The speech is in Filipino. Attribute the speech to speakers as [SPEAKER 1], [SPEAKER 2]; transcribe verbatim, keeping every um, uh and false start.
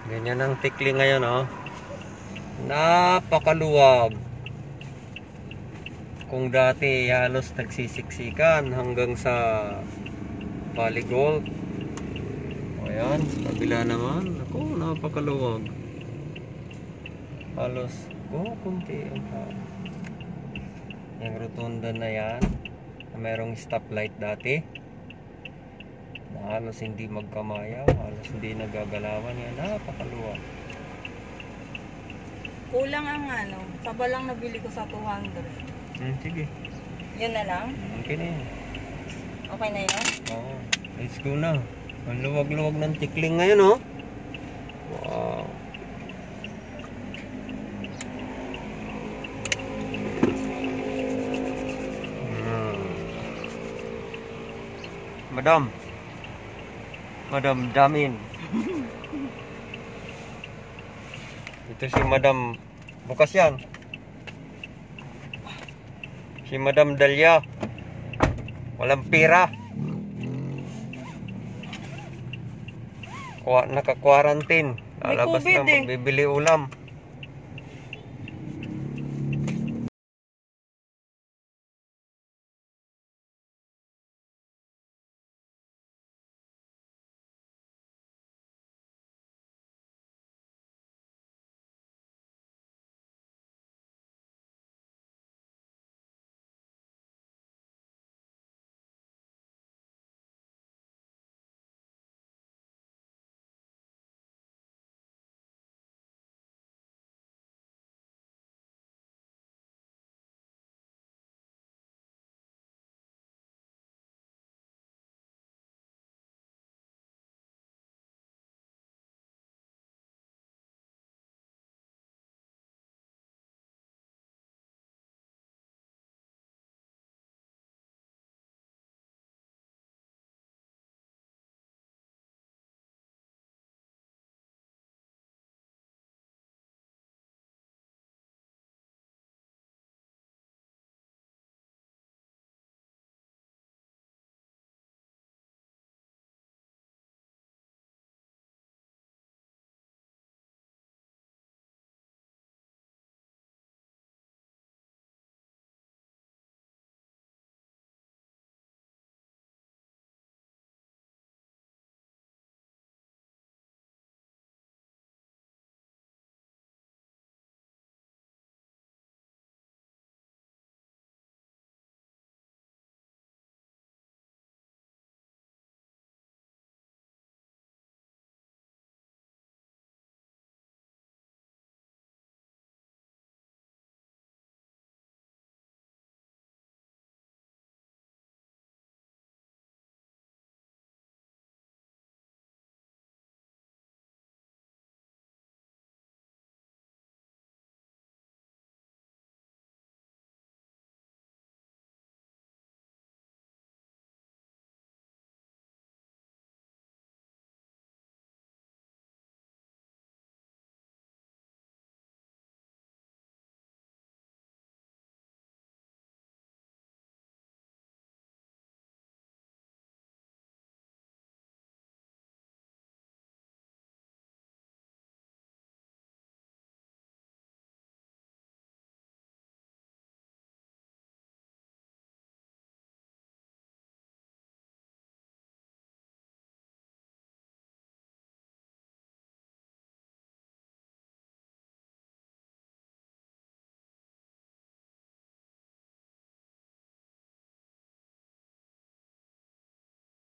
[SPEAKER 1] Ganyan ang tikli ngayon, oh. Napakaluwag. Kung dati halos nagsisiksikan hanggang sa Valley Gold. Ayan, sa kabila naman. Ako, napakaluwag. Halos, oh, kunti ang tao. Yung rotunda na yan, na merong stoplight dati, na halos hindi magkamaya, halos hindi nagagalawan yan. Napakaluwag.
[SPEAKER 2] Kulang ang ano, saba lang nabili ko sa two hundred.
[SPEAKER 1] Hmm, sige.
[SPEAKER 2] Yun na lang?
[SPEAKER 1] Okay na yan.
[SPEAKER 2] Okay na yun?
[SPEAKER 1] Oo, let's go na. Ang luwag-luwag ng tikling ngayon, oh. Wow. Hmm. Madam. Madam Damin. Itu si Madam, bukas yan. Si Madam Dalia. Walang pira. Naka-quarantine.
[SPEAKER 2] May
[SPEAKER 1] Lalabas
[SPEAKER 2] COVID
[SPEAKER 1] na
[SPEAKER 2] eh.
[SPEAKER 1] magbibili ulam.